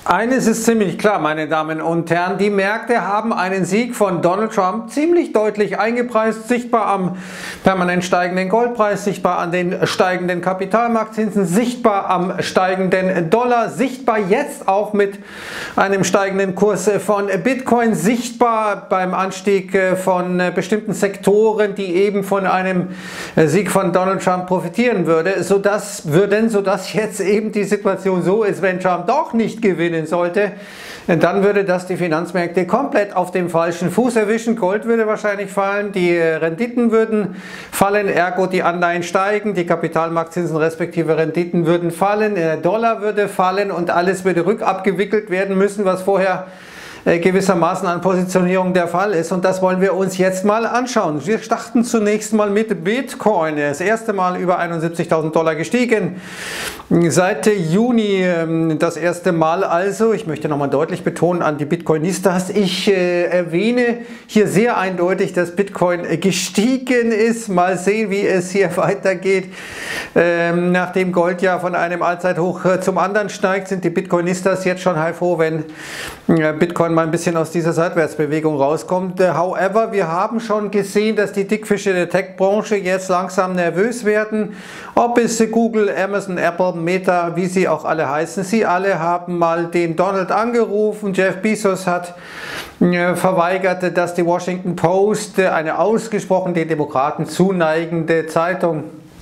Eines ist ziemlich klar, meine Damen und Herren, die Märkte haben einen Sieg von Donald Trump ziemlich deutlich eingepreist, sichtbar am permanent steigenden Goldpreis, sichtbar an den steigenden Kapitalmarktzinsen, sichtbar am steigenden Dollar, sichtbar jetzt auch mit einem steigenden Kurs von Bitcoin, sichtbar beim Anstieg von bestimmten Sektoren, die eben von einem Sieg von Donald Trump profitieren sodass jetzt eben die Situation so ist, wenn Trump doch nicht gewinnen sollte, dann würde das die Finanzmärkte komplett auf dem falschen Fuß erwischen. Gold würde wahrscheinlich fallen, die Renditen würden fallen, ergo die Anleihen steigen, die Kapitalmarktzinsen respektive Renditen würden fallen, der Dollar würde fallen und alles würde rückabgewickelt werden müssen, was vorher gewissermaßen an Positionierung der Fall ist, und das wollen wir uns jetzt mal anschauen. Wir starten zunächst mal mit Bitcoin. Das erste Mal über 71.000 Dollar gestiegen. Seit Juni das erste Mal also. Ich möchte nochmal deutlich betonen an die Bitcoinistas, ich erwähne hier sehr eindeutig, dass Bitcoin gestiegen ist. Mal sehen, wie es hier weitergeht. Nachdem Gold ja von einem Allzeithoch zum anderen steigt, sind die Bitcoinistas jetzt schon heilfroh, wenn Bitcoin mal ein bisschen aus dieser Seitwärtsbewegung rauskommt. However, wir haben schon gesehen, dass die Dickfische der Tech-Branche jetzt langsam nervös werden. Ob es Google, Amazon, Apple, Meta, wie sie auch alle heißen, sie alle haben mal den Donald angerufen. Jeff Bezos hat verweigert, dass die Washington Post, eine ausgesprochen den Demokraten zuneigende Zeitung,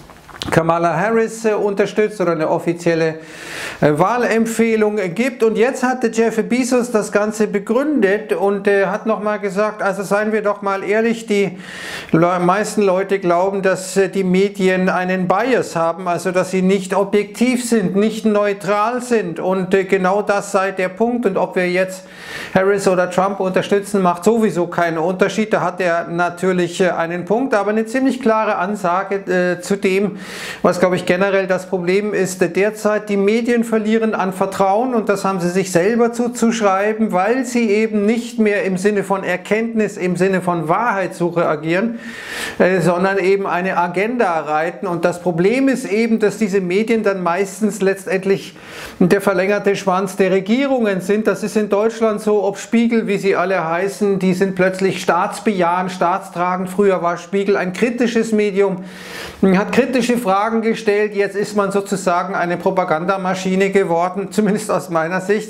Kamala Harris unterstützt oder eine offizielle Wahlempfehlung gibt. Und jetzt hatte Jeff Bezos das Ganze begründet und hat nochmal gesagt, also seien wir doch mal ehrlich, die meisten Leute glauben, dass die Medien einen Bias haben, also dass sie nicht objektiv sind, nicht neutral sind, und genau das sei der Punkt. Und ob wir jetzt Harris oder Trump unterstützen, macht sowieso keinen Unterschied. Da hat er natürlich einen Punkt, aber eine ziemlich klare Ansage zu dem, was, glaube ich, generell das Problem ist derzeit. Die Medien verlieren an Vertrauen, und das haben sie sich selber zuzuschreiben, weil sie eben nicht mehr im Sinne von Erkenntnis, im Sinne von Wahrheitssuche agieren, sondern eben eine Agenda reiten. Und das Problem ist eben, dass diese Medien dann meistens letztendlich der verlängerte Schwanz der Regierungen sind. Das ist in Deutschland so, ob Spiegel, wie sie alle heißen, die sind plötzlich staatsbejahend, staatstragend. Früher war Spiegel ein kritisches Medium, hat kritische Fragen gestellt, jetzt ist man sozusagen eine Propagandamaschine geworden, zumindest aus meiner Sicht,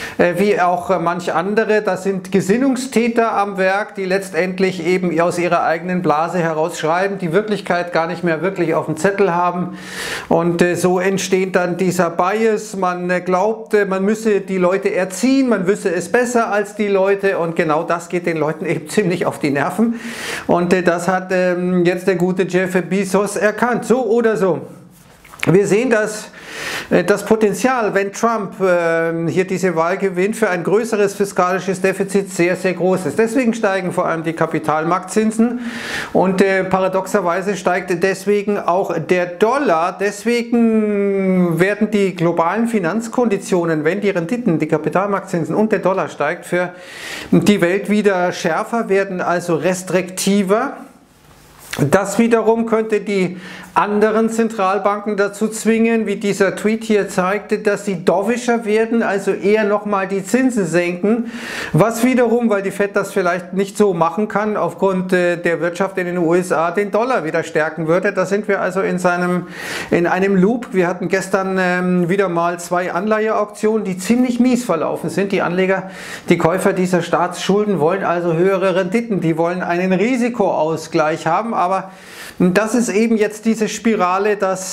wie auch manch andere. Das sind Gesinnungstäter am Werk, die letztendlich eben aus ihrer eigenen Blase herausschreiben, die Wirklichkeit gar nicht mehr wirklich auf dem Zettel haben, und so entsteht dann dieser Bias. Man glaubt, man müsse die Leute erziehen, man wüsste es besser als die Leute, und genau das geht den Leuten eben ziemlich auf die Nerven, und das hat jetzt der gute Jeff Bezos erkannt. So oder so. Wir sehen, dass das Potenzial, wenn Trump hier diese Wahl gewinnt, für ein größeres fiskalisches Defizit sehr, sehr groß ist. Deswegen steigen vor allem die Kapitalmarktzinsen, und paradoxerweise steigt deswegen auch der Dollar. Deswegen werden die globalen Finanzkonditionen, wenn die Renditen, die Kapitalmarktzinsen und der Dollar steigt, für die Welt wieder schärfer werden, also restriktiver. Das wiederum könnte die anderen Zentralbanken dazu zwingen, wie dieser Tweet hier zeigte, dass sie dovischer werden, also eher nochmal die Zinsen senken, was wiederum, weil die Fed das vielleicht nicht so machen kann, aufgrund der Wirtschaft in den USA den Dollar wieder stärken würde. Da sind wir also in einem Loop. Wir hatten gestern wieder mal 2 Anleiheauktionen, die ziemlich mies verlaufen sind. Die Anleger, die Käufer dieser Staatsschulden wollen also höhere Renditen, die wollen einen Risikoausgleich haben, aber das ist eben jetzt diese Spirale, dass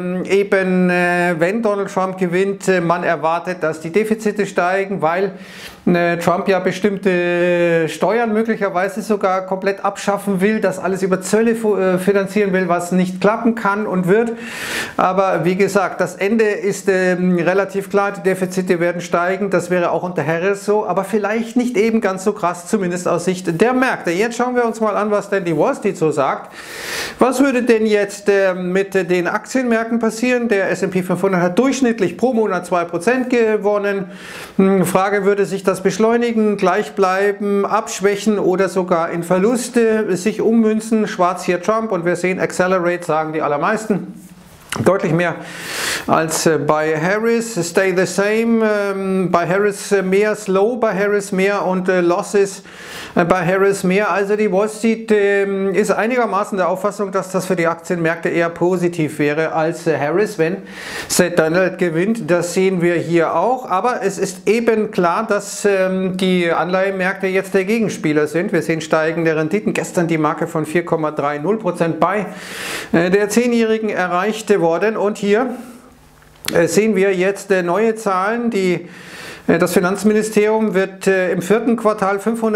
wenn Donald Trump gewinnt, man erwartet, dass die Defizite steigen, weil Trump ja bestimmte Steuern möglicherweise sogar komplett abschaffen will, das alles über Zölle finanzieren will, was nicht klappen kann und wird. Aber wie gesagt, das Ende ist relativ klar, die Defizite werden steigen, das wäre auch unter Harris so, aber vielleicht nicht eben ganz so krass, zumindest aus Sicht der Märkte. Jetzt schauen wir uns mal an, was denn die Wall Street so sagt. Was würde denn jetzt mit den Aktienmärkten passieren? Der S&P 500 hat durchschnittlich pro Monat 2% gewonnen. Frage, würde sich das beschleunigen, gleich bleiben, abschwächen oder sogar in Verluste sich ummünzen? Schwarz hier Trump, und wir sehen Accelerate, sagen die allermeisten. Deutlich mehr als bei Harris, stay the same, bei Harris mehr slow, bei Harris mehr und Losses bei Harris mehr. Also die Wall Street ist einigermaßen der Auffassung, dass das für die Aktienmärkte eher positiv wäre als Harris, wenn Donald gewinnt. Das sehen wir hier auch, aber es ist eben klar, dass die Anleihenmärkte jetzt der Gegenspieler sind. Wir sehen steigende Renditen, gestern die Marke von 4,30% bei der 10-Jährigen erreicht worden und hier sehen wir jetzt neue Zahlen. Das Finanzministerium wird im vierten Quartal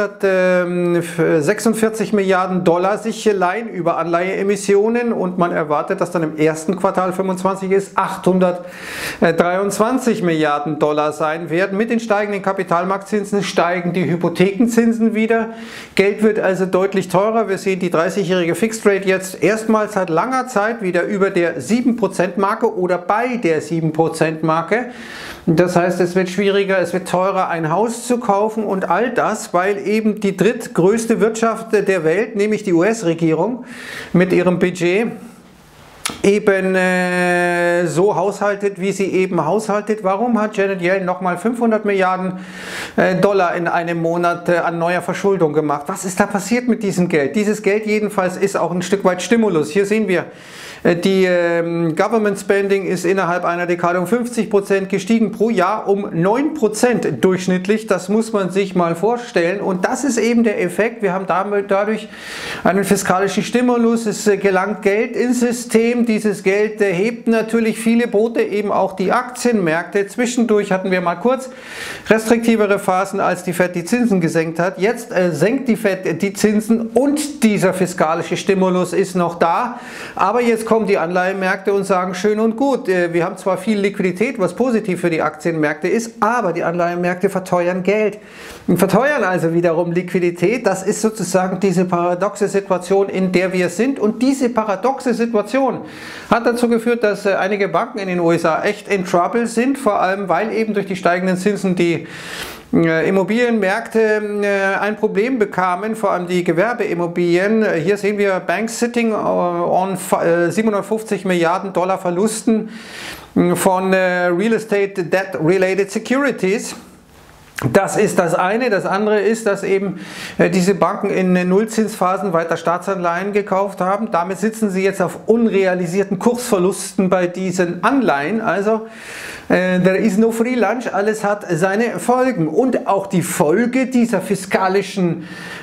546 Milliarden Dollar sich leihen über Anleiheemissionen und man erwartet, dass dann im ersten Quartal 25 ist 823 Milliarden Dollar sein werden. Mit den steigenden Kapitalmarktzinsen steigen die Hypothekenzinsen wieder. Geld wird also deutlich teurer. Wir sehen die 30-jährige Fixed Rate jetzt erstmals seit langer Zeit wieder über der 7%-Marke oder bei der 7%-Marke. Das heißt, es wird schwieriger, es wird teurer, ein Haus zu kaufen und all das, weil eben die drittgrößte Wirtschaft der Welt, nämlich die US-Regierung mit ihrem Budget, eben so haushaltet, wie sie eben haushaltet. Warum hat Janet Yellen nochmal 500 Milliarden Dollar in einem Monat an neuer Verschuldung gemacht? Was ist da passiert mit diesem Geld? Dieses Geld jedenfalls ist auch ein Stück weit Stimulus. Hier sehen wir, die Government Spending ist innerhalb einer Dekade um 50% gestiegen, pro Jahr um 9% durchschnittlich. Das muss man sich mal vorstellen. Und das ist eben der Effekt. Wir haben dadurch einen fiskalischen Stimulus. Es gelangt Geld ins System. Dieses Geld hebt natürlich viele Boote, eben auch die Aktienmärkte. Zwischendurch hatten wir mal kurz restriktivere Phasen, als die Fed die Zinsen gesenkt hat. Jetzt senkt die Fed die Zinsen und dieser fiskalische Stimulus ist noch da. Aber jetzt kommen die Anleihenmärkte und sagen, schön und gut, wir haben zwar viel Liquidität, was positiv für die Aktienmärkte ist, aber die Anleihenmärkte verteuern Geld. Und verteuern also wiederum Liquidität. Das ist sozusagen diese paradoxe Situation, in der wir sind. Und diese paradoxe Situation hat dazu geführt, dass einige Banken in den USA echt in Trouble sind, vor allem weil eben durch die steigenden Zinsen die Immobilienmärkte ein Problem bekamen, vor allem die Gewerbeimmobilien. Hier sehen wir Banks sitting on 750 Milliarden Dollar Verlusten von Real Estate Debt Related Securities. Das ist das eine. Das andere ist, dass eben diese Banken in Nullzinsphasen weiter Staatsanleihen gekauft haben. Damit sitzen sie jetzt auf unrealisierten Kursverlusten bei diesen Anleihen. Also there is no free lunch. Alles hat seine Folgen. Und auch die Folge dieser fiskalischen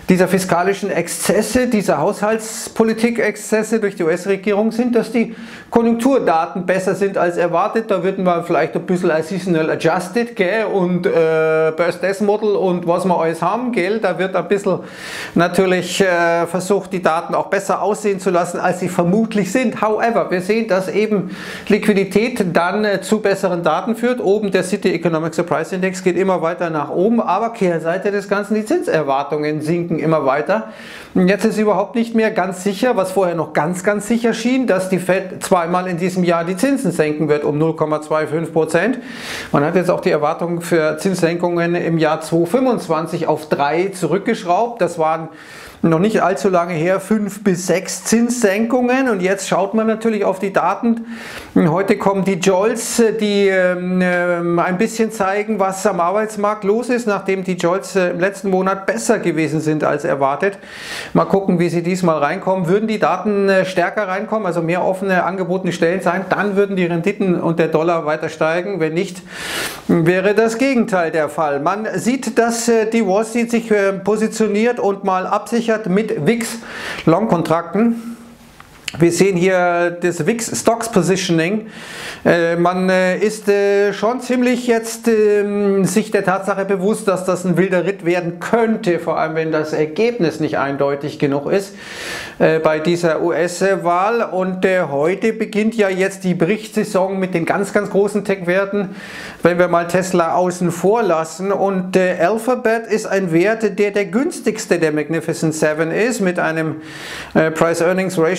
Exzesse, dieser Haushaltspolitik-Exzesse durch die US-Regierung sind, dass die Konjunkturdaten besser sind als erwartet. Da wird man vielleicht ein bisschen als seasonal adjusted, gell? Und Birth Model und was wir alles haben, gell? Da wird ein bisschen natürlich versucht, die Daten auch besser aussehen zu lassen, als sie vermutlich sind. However, wir sehen, dass eben Liquidität dann zu besseren Daten führt. Oben der City Economic Surprise Index geht immer weiter nach oben, aber Kehrseite des Ganzen, die Zinserwartungen sinken immer weiter. Und jetzt ist überhaupt nicht mehr ganz sicher, was vorher noch ganz sicher schien, dass die Fed zweimal in diesem Jahr die Zinsen senken wird um 0,25%. Man hat jetzt auch die Erwartung für Zinssenkungen im Jahr 2025 auf 3 zurückgeschraubt. Das waren noch nicht allzu lange her 5 bis 6 Zinssenkungen und jetzt schaut man natürlich auf die Daten. Heute kommen die JOLTS, die ein bisschen zeigen, was am Arbeitsmarkt los ist, nachdem die JOLTS im letzten Monat besser gewesen sind als erwartet. Mal gucken, wie sie diesmal reinkommen. Würden die Daten stärker reinkommen, also mehr offene angebotene Stellen sein, dann würden die Renditen und der Dollar weiter steigen. Wenn nicht, wäre das Gegenteil der Fall. Man sieht, dass die Wall Street sich positioniert und mal absichert mit WIX Long-Kontrakten. Wir sehen hier das WIX Stocks Positioning. Man ist schon ziemlich jetzt sich der Tatsache bewusst, dass das ein wilder Ritt werden könnte, vor allem wenn das Ergebnis nicht eindeutig genug ist bei dieser US-Wahl. Und heute beginnt ja jetzt die Berichtssaison mit den ganz großen Tech-Werten, wenn wir mal Tesla außen vor lassen. Und Alphabet ist ein Wert, der günstigste der Magnificent Seven ist, mit einem Price-Earnings-Ratio von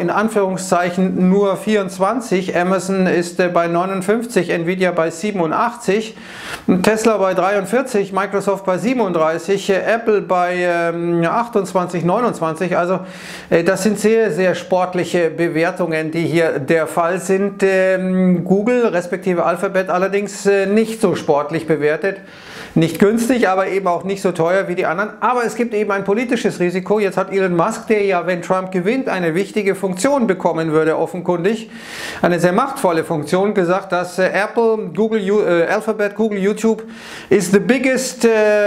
in Anführungszeichen nur 24, Amazon ist bei 59, Nvidia bei 87, Tesla bei 43, Microsoft bei 37, Apple bei 28, 29, also das sind sehr, sehr sportliche Bewertungen, die hier der Fall sind. Google respektive Alphabet allerdings nicht so sportlich bewertet. Nicht günstig, aber eben auch nicht so teuer wie die anderen. Aber es gibt eben ein politisches Risiko. Jetzt hat Elon Musk, der ja, wenn Trump gewinnt, eine wichtige Funktion bekommen würde, offenkundig, eine sehr machtvolle Funktion, gesagt, dass Apple, Alphabet, Google, YouTube is the biggest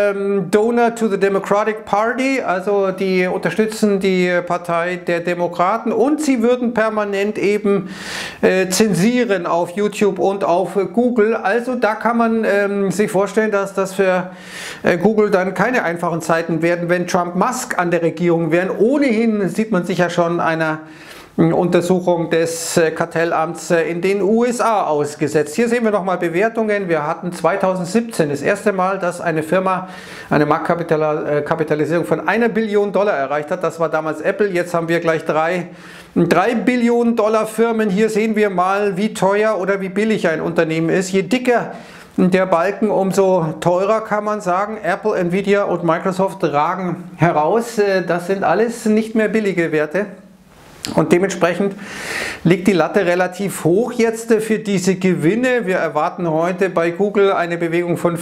donor to the Democratic Party. Also die unterstützen die Partei der Demokraten und sie würden permanent eben zensieren auf YouTube und auf Google. Also da kann man sich vorstellen, dass das für Google dann keine einfachen Zeiten werden, wenn Trump Musk an der Regierung wären. Ohnehin sieht man sich ja schon einer Untersuchung des Kartellamts in den USA ausgesetzt. Hier sehen wir nochmal Bewertungen. Wir hatten 2017 das erste Mal, dass eine Firma eine Marktkapitalisierung von $1 Billion erreicht hat. Das war damals Apple. Jetzt haben wir gleich drei Billionen Dollar Firmen. Hier sehen wir mal, wie teuer oder wie billig ein Unternehmen ist. Je dicker der Balken, umso teurer, kann man sagen. Apple, Nvidia und Microsoft ragen heraus. Das sind alles nicht mehr billige Werte. Und dementsprechend liegt die Latte relativ hoch jetzt für diese Gewinne. Wir erwarten heute bei Google eine Bewegung von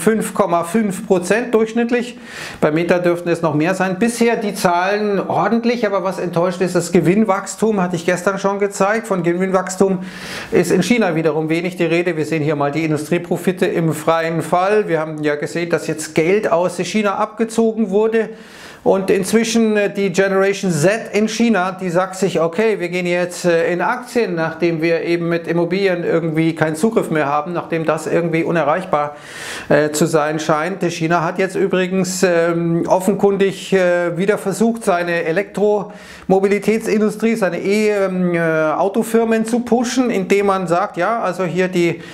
5,5% durchschnittlich. Bei Meta dürften es noch mehr sein. Bisher die Zahlen ordentlich, aber was enttäuscht ist, das Gewinnwachstum, hatte ich gestern schon gezeigt. Von Gewinnwachstum ist in China wiederum wenig die Rede. Wir sehen hier mal die Industrieprofite im freien Fall. Wir haben ja gesehen, dass jetzt Geld aus China abgezogen wurde. Und inzwischen die Generation Z in China, die sagt sich, okay, wir gehen jetzt in Aktien, nachdem wir eben mit Immobilien irgendwie keinen Zugriff mehr haben, nachdem das irgendwie unerreichbar zu sein scheint. China hat jetzt übrigens offenkundig wieder versucht, seine Elektromobilitätsindustrie, seine E-Autofirmen zu pushen, indem man sagt, ja, also hier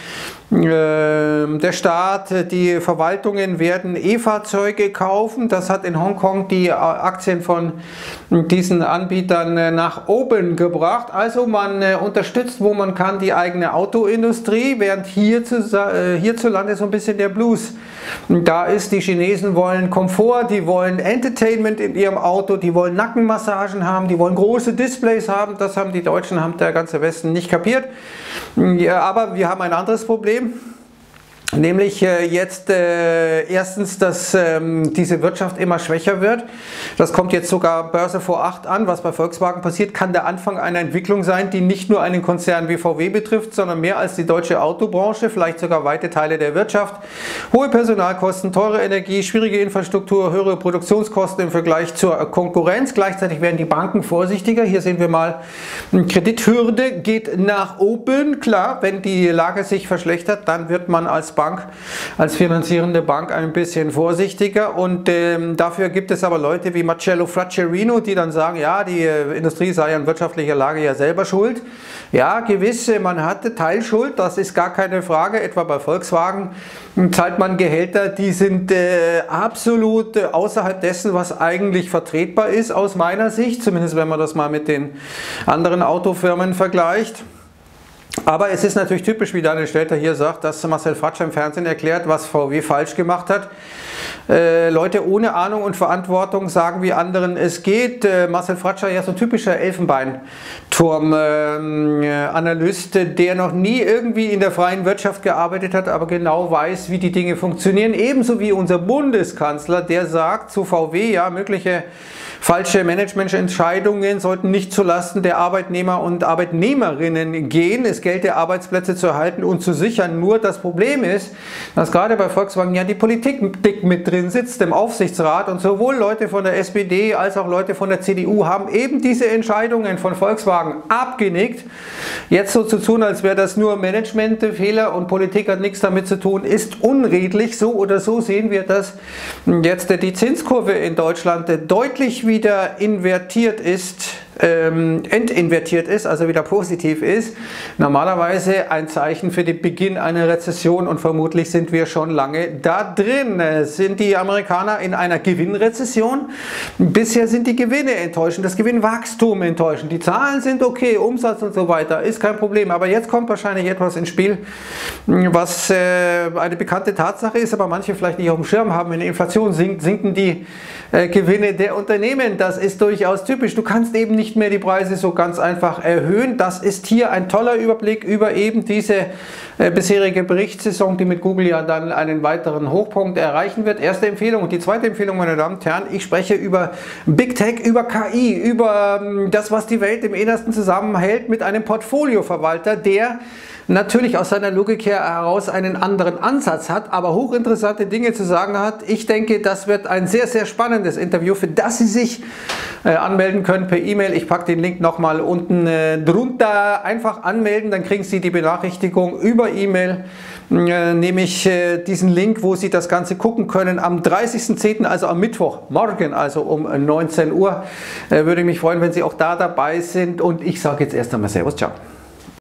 der Staat, die Verwaltungen werden E-Fahrzeuge kaufen. Das hat in Hongkong die Aktien von diesen Anbietern nach oben gebracht. Also man unterstützt, wo man kann, die eigene Autoindustrie, während hierzulande so ein bisschen der Blues da ist. Die Chinesen wollen Komfort, die wollen Entertainment in ihrem Auto, die wollen Nackenmassagen haben, die wollen große Displays haben. Das haben die Deutschen, haben der ganze Westen nicht kapiert. Ja, aber wir haben ein anderes Problem. Nämlich jetzt erstens, dass diese Wirtschaft immer schwächer wird. Das kommt jetzt sogar Börse vor 8 an. Was bei Volkswagen passiert, kann der Anfang einer Entwicklung sein, die nicht nur einen Konzern wie VW betrifft, sondern mehr als die deutsche Autobranche, vielleicht sogar weite Teile der Wirtschaft. Hohe Personalkosten, teure Energie, schwierige Infrastruktur, höhere Produktionskosten im Vergleich zur Konkurrenz. Gleichzeitig werden die Banken vorsichtiger. Hier sehen wir mal, Kredithürde geht nach oben. Klar, wenn die Lage sich verschlechtert, dann wird man als Bank, als finanzierende Bank ein bisschen vorsichtiger und dafür gibt es aber Leute wie Marcello Fraccherino, die dann sagen, ja, die Industrie sei an wirtschaftlicher Lage ja selber schuld. Ja, gewiss, man hatte Teilschuld, das ist gar keine Frage, etwa bei Volkswagen zahlt man Gehälter, die sind absolut außerhalb dessen, was eigentlich vertretbar ist aus meiner Sicht, zumindest wenn man das mal mit den anderen Autofirmen vergleicht. Aber es ist natürlich typisch, wie Daniel Stelter hier sagt, dass Marcel Fratscher im Fernsehen erklärt, was VW falsch gemacht hat. Leute ohne Ahnung und Verantwortung sagen, wie anderen es geht. Marcel Fratscher, ja so ein typischer Elfenbeinturm-Analyst, der noch nie irgendwie in der freien Wirtschaft gearbeitet hat, aber genau weiß, wie die Dinge funktionieren. Ebenso wie unser Bundeskanzler, der sagt zu VW, ja, mögliche falsche Managemententscheidungen sollten nicht zulasten der Arbeitnehmer und Arbeitnehmerinnen gehen. Es gelte, Arbeitsplätze zu erhalten und zu sichern. Nur das Problem ist, dass gerade bei Volkswagen ja die Politik dick mit drin sitzt im Aufsichtsrat und sowohl Leute von der SPD als auch Leute von der CDU haben eben diese Entscheidungen von Volkswagen abgenickt. Jetzt so zu tun, als wäre das nur Managementfehler und Politik hat nichts damit zu tun, ist unredlich. So oder so sehen wir, dass jetzt die Zinskurve in Deutschland deutlich wieder invertiert ist. entinvertiert ist, also wieder positiv ist, normalerweise ein Zeichen für den Beginn einer Rezession und vermutlich sind wir schon lange da drin. Sind die Amerikaner in einer Gewinnrezession? Bisher sind die Gewinne enttäuschend, das Gewinnwachstum enttäuschend. Die Zahlen sind okay, Umsatz und so weiter, ist kein Problem. Aber jetzt kommt wahrscheinlich etwas ins Spiel, was eine bekannte Tatsache ist, aber manche vielleicht nicht auf dem Schirm haben. Wenn die Inflation sinkt, sinken die Gewinne der Unternehmen. Das ist durchaus typisch. Du kannst eben nicht mehr die Preise so ganz einfach erhöhen. Das ist hier ein toller Überblick über eben diese bisherige Berichtssaison, die mit Google ja dann einen weiteren Hochpunkt erreichen wird. Erste Empfehlung. Und die zweite Empfehlung, meine Damen und Herren, ich spreche über Big Tech, über KI, über das, was die Welt im Innersten zusammenhält, mit einem Portfolioverwalter, der natürlich aus seiner Logik heraus einen anderen Ansatz hat, aber hochinteressante Dinge zu sagen hat. Ich denke, das wird ein sehr, sehr spannendes Interview, für das Sie sich anmelden können per E-Mail. Ich packe den Link nochmal unten drunter. Einfach anmelden, dann kriegen Sie die Benachrichtigung über E-Mail. Nehme ich diesen Link, wo Sie das Ganze gucken können, am 30.10., also am Mittwoch, morgen, also um 19 Uhr. Würde mich freuen, wenn Sie auch da dabei sind. Und ich sage jetzt erst einmal Servus, ciao.